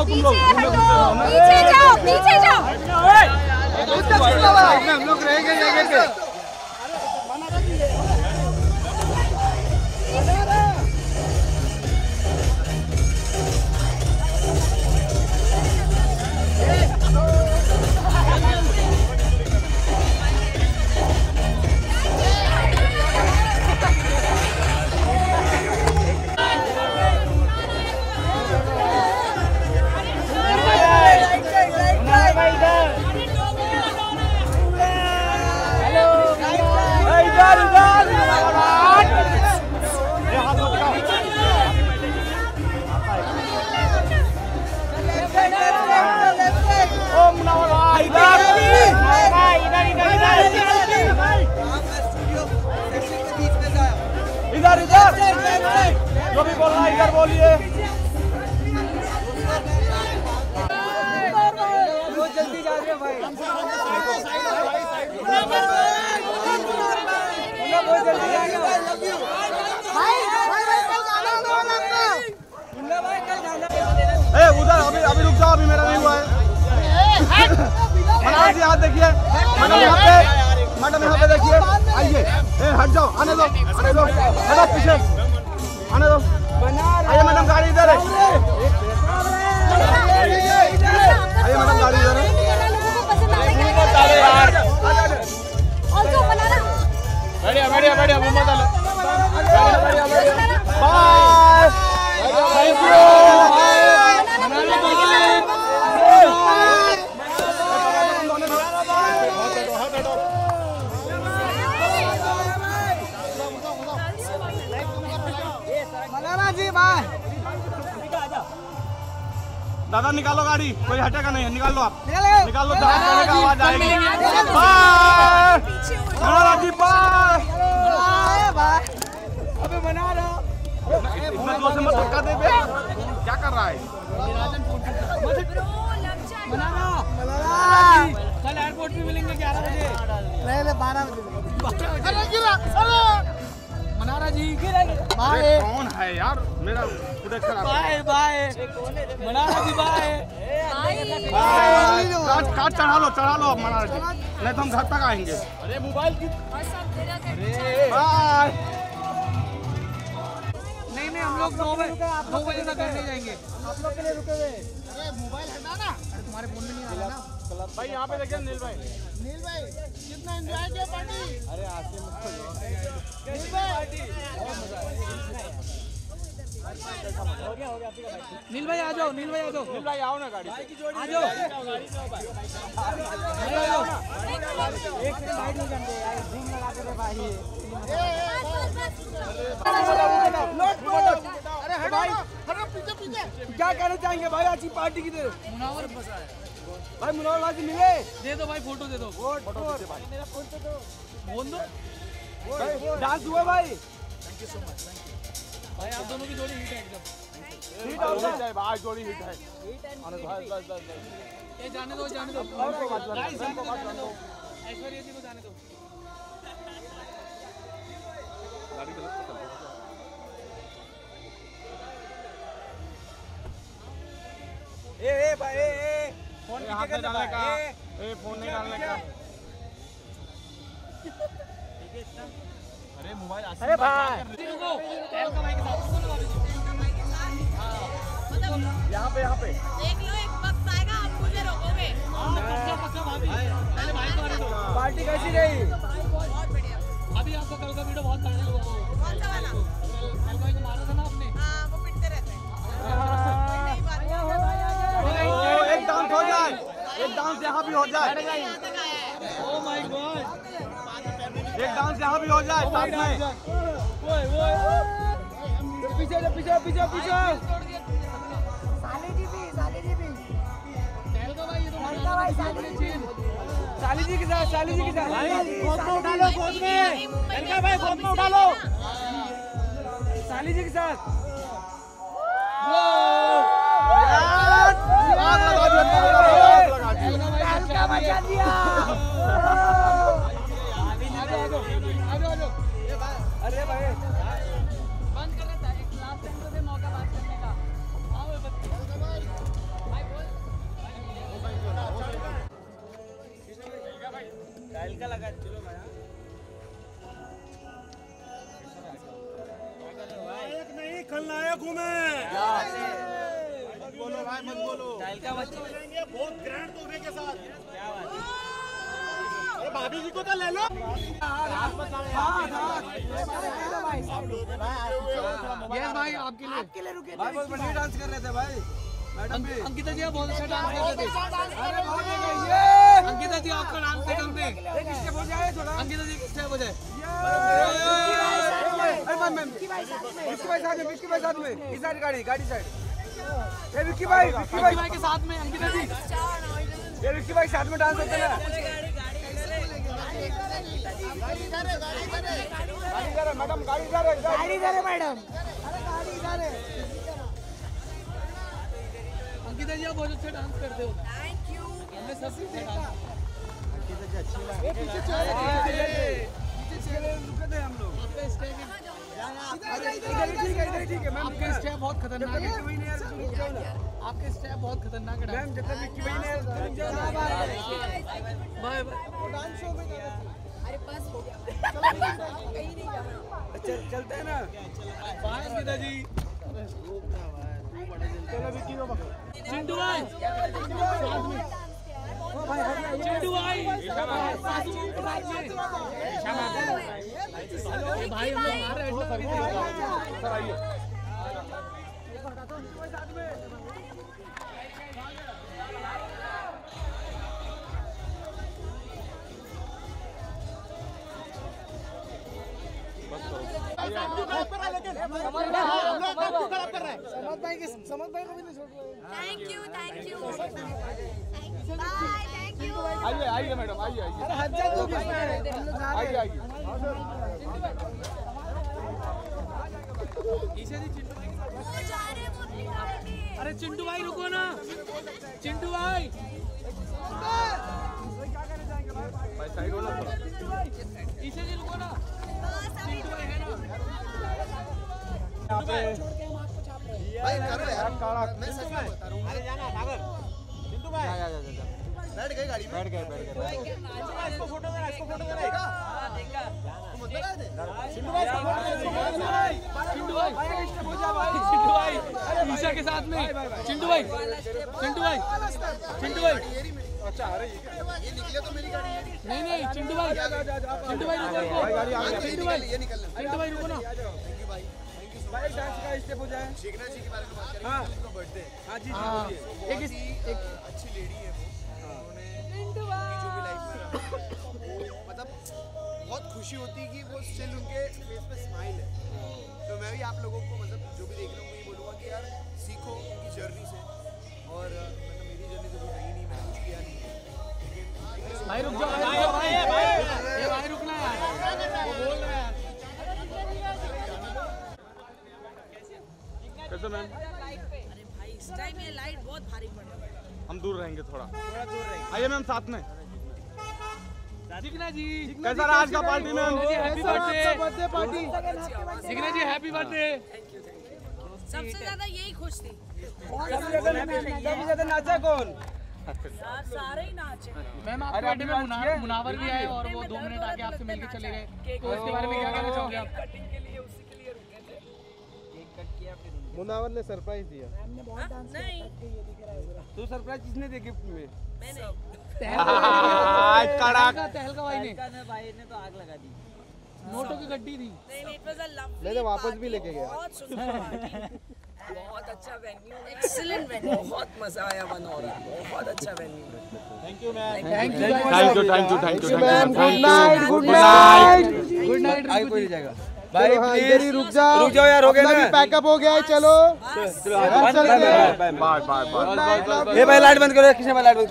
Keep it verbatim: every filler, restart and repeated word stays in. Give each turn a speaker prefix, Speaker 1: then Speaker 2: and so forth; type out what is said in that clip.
Speaker 1: जाओ तुम लोग,
Speaker 2: पीछे जाओ, पीछे जाओ।
Speaker 1: हम लोग रहेंगे जगह पे। इधर इधर जो भी बोलना है इधर बोलिए। बहुत जल्दी जा रही है भाई, बहुत जल्दी जा रही है भाई। ए उधर अभी अभी रुक जाओ, अभी मेरा नहीं हुआ है। मनोहर जी हाथ देखिए, मैडम यहाँ पे, मैडम यहाँ पे देखिए, आइए। ए हट जाओ, आने दो, आने दो, हटो पीछे, आने दो। आइए मैडम, गाड़ी इधर है। आइए मैडम, गाड़ी इधर है। बढ़िया बढ़िया बढ़िया, Mohammad Ali. Bye, thank you. दादा निकालो गाड़ी, कोई हटेगा नहीं, निकाल लो आप, निकाल लो, आवाज आएगी। Bye Manohar ji, bye. अबे मना रहा, इतना जोर से मत धक्का दे बे, क्या कर रहा है? कल एयरपोर्ट पे मिलेंगे ग्यारह बजे, नहीं बारह बजे। मनारा जी बाय। कौन है यार मेरा पूरा खराब। Bye bye Manara ji, bye bye. काट काट चढ़ा लो, चढ़ा लो अब मनारा जी, नहीं तो हम घर तक आएंगे। अरे मोबाइल की बाय। नहीं नहीं, हम लोग नौ बजे दो बजे तक करने जाएंगे। आप लोग के लिए रुके हुए। अरे मोबाइल हटा ना, अरे तुम्हारे फोन में नहीं आ रहा ना भाई। यहाँ पे देखिए नील भाई, नील भाई कितना एंजॉय किया पार्टी। अरे आसिम नील भाई, हो गया हो गया। नील भाई आ जाओ, नील भाई आ जाओ, नील भाई आओ ना, गाड़ी आ जाओ, आ जाओ। एक सेकंड साइड में जाने यार, झूम लगा के दे भाई। अरे हट भाई, हटो पीछे पीछे। क्या कहना चाहेंगे भाई आज की पार्टी की तरफ? मुनावर फंसा है भाई, मुनावर आज मिले, दे दो भाई, फोटो दे दो, फोटो दे भाई, मेरा फोन तो दो, फोन दो। डांस हुआ भाई, thank you so much, thank you भाई। आप दोनों की जोड़ी हिट है एकदम, हिट हो जाए भाई, जोड़ी हिट है। बस बस ये जाने दो, जाने दो, गाइस जाने दो, ऐश्वर्या जी को जाने दो। गाड़ी गलत पकड़। ए ए भाई, ए ए फोन नीचे कर डालने का, ए फोन नहीं डालने का। अरे मोबाइल, अरे भाई रुको, तेल का भाई के साथ यहाँ पे, यहाँ पे देख लो, एक वक्त आएगा आप मुझे रोकोगे। पक्का पक्का भाभी, पहले भाई को आने दो। पार्टी कैसी रही? बहुत बढ़िया। अभी आपको कल का वीडियो बहुत वायरल हुआ। कौन सा वाला? कल भाई को मारा था ना आपने। हाँ, वो पिटते रहते हैं। एक डांस हो जाए, एक डांस यहाँ भी हो जाए। ओह माय गॉड, एक डांस यहाँ भी हो जाए साथ में। ओए ओए पीछे पीछे पीछे पीछे। साली जी भी, साली जी भी। तेलगा भाई, ये तो तेलगा भाई, साली जी, साली जी के साथ, साली जी के साथ। भाई गोद में उठा लो, गोद में। तेलगा भाई गोद में उठा लो, साली जी के साथ। मचा दिया। अरे भाई बंद कर रहा था, एक लास्ट टाइम तो दे मौका बात करने का। आओ भाई देखूं मैं। मत बोलो भाई, मत बोलो। बहुत ग्रैंड तोहफे के साथ। अरे भाभी जी को तो ले लो।
Speaker 3: यस भाई, आपके लिए आपके लिए रुके
Speaker 4: भाई बहुत बढ़िया डांस कर रहे थे भाई। मैडम भी
Speaker 3: अंकिता जी बहुत अच्छा डांस कर रहे थे।
Speaker 4: अरे बहुत ये
Speaker 3: अंकिता जी आपका डांस देखा हमने।
Speaker 4: एक स्टेप हो जाए थोड़ा।
Speaker 3: अंकिता जी किस स्टेप हो जाए?
Speaker 4: अरे मैम मैम विक्की भाई साथ में, विक्की भाई साथ में, विक्की भाई साथ में। इस साइड गाड़ी, गाड़ी साइड। ये विक्की भाई, विक्की भाई
Speaker 3: भाई के साथ में अंकिता जी।
Speaker 4: ये विक्की भाई साथ में डांस होते हैं ना। गाड़ी इधर है, मैडम गाड़ी इधर है, गाड़ी इधर है मैडम। अरे गाड़ी इधर है।
Speaker 3: अंकिता जी आप बहुत अच्छा डांस करते हो। Thank you. हमने सब सीखा डांस।
Speaker 4: अंकिता जी अच्छी लगी। पीछे चले, पीछे चले रुके थे हम लोग।
Speaker 3: आपका स्टेप
Speaker 4: इधर ही ठीक है, इधर ही ठीक है मैम।
Speaker 3: आपके स्टेप बहुत खतरनाक है। आपके स्टेप बहुत खतरनाक है
Speaker 4: मैम जब तक विक्की भाई ने
Speaker 3: बाय बाय।
Speaker 4: डांस शो में
Speaker 2: अरे बस हो गया कहीं नहीं जाना।
Speaker 4: चल चलते हैं ना।
Speaker 3: बाय अंकिता जी।
Speaker 4: चलो विक्की को पकड़ो।
Speaker 3: चिंटू भाई चिंटू भाई भाई हम लोग आ रहे हैं सर आइए।
Speaker 2: Thank you thank you bye thank you.
Speaker 4: आइए आइए मैडम आइए आइए। अरे हजार दो बीस में आइए आइए।
Speaker 2: वो जा रहे वो अपनी कार में।
Speaker 3: अरे चिंटू भाई रुको ना, चिंटू भाई
Speaker 4: भाई साइड हो ना।
Speaker 3: ईशा जी रुको ना। चिंटू भाई है ना।
Speaker 4: यहाँ पे
Speaker 1: भाई करो यार।
Speaker 4: काला
Speaker 1: मैं सच में बता रहा हूँ। अरे जाना सागर। चिंटू भाई
Speaker 4: जा जा जा जा।
Speaker 1: बैठ गए गाड़ी में।
Speaker 4: बैठ गए बैठ गए।
Speaker 1: इसको फोटो देना, इसको फोटो देना। हां देखा। तुम मत लगाए थे।
Speaker 3: चिंटू भाई चिंटू भाई चिंटू भाई ईशा के साथ में। चिंटू भाई चिंटू भाई चिंटू भाई
Speaker 4: अच्छा अरे ये
Speaker 1: ये निकले तो मेरी गाड़ी है।
Speaker 3: नहीं नहीं चिंटू भाई चिंटू भाई रुको चिंटू भाई
Speaker 1: ये निकल
Speaker 3: चिंटू भाई रुको ना।
Speaker 1: थैंक यू भाई।
Speaker 4: भाई डांस का स्टेप हो जाए।
Speaker 1: शेखना जी के बारे में बात करें।
Speaker 4: हाँ।
Speaker 1: उनका बर्थडे।
Speaker 4: हाँ जी
Speaker 3: हाँ
Speaker 4: जी
Speaker 3: एक इस- एक
Speaker 1: अच्छी लेडी है वो। उन्होंने उनकी जो भी लाइफ में रहा वो मतलब बहुत खुशी होती है कि वो स्टिल उनके फेस पे स्माइल है। तो मैं भी आप लोगों को मतलब जो भी देख रहा हूँ ये बोलूँगा कि यार सीखो उनकी जर्नी से। और मतलब मेरी जर्नी तो कोई रही नहीं, मैंने कुछ किया नहीं। लेकिन
Speaker 3: भाई रुक जाओ भाई भाई भाई ये भाई रुकना यार, वो बोल रहा है यार।
Speaker 4: कैसे मैम?
Speaker 5: अरे भाई इस टाइम ये लाइट बहुत भारी पड़ रहा है।
Speaker 4: हम दूर रहेंगे थोड़ा थोड़ा दूर रहेंगे। आइए मैम साथ में।
Speaker 3: जिग्ना जी
Speaker 4: कैसा रहा आज का पार्टी में?
Speaker 3: Happy birthday
Speaker 4: birthday party.
Speaker 3: Jigna ji happy birthday.
Speaker 5: सबसे ज्यादा यही खुश थी।
Speaker 4: सबसे ज्यादा नाचा कौन?
Speaker 5: यार सारे ही नाचे।
Speaker 3: मैम आपके बर्थडे में मुना- मुनावर भी आए और वो दो मिनट आके आपसे मिलके चले गए, तो उसके बारे में क्या कहना चाहोगे आप?
Speaker 5: कटिंग के लिए उसी के लिए रुके थे।
Speaker 4: मुनावर ने सरप्राइज दिया।
Speaker 5: नहीं
Speaker 4: तू सरप्राइज किसने दी गिफ्ट में?
Speaker 5: मैंने
Speaker 3: तहलका तहलका भाई ने
Speaker 6: भाई ने तो आग लगा दी।
Speaker 3: नोटों की गड्डी थी।
Speaker 5: नहीं नहीं इट वाज अ लवली।
Speaker 4: नहीं, तो वापस भी लेके गया।
Speaker 5: बहुत सुंदर पार्टी। बहुत अच्छा वेन्यू, एक्सीलेंट वेन्यू, बहुत मजा आया बनौरा, बहुत अच्छा venue.
Speaker 3: Thank you
Speaker 4: thank you thank you thank you thank you ma'am. Good night good
Speaker 3: night good night
Speaker 4: आगे कोई जाएगा भाई। इधर ही रुक जाओ रुक जाओ यार, हो गया ना, पैकअप हो गया है। चलो
Speaker 5: बस
Speaker 4: बाय बाय बाय। ए भाई लाइट बंद करो, किसने लाइट बंद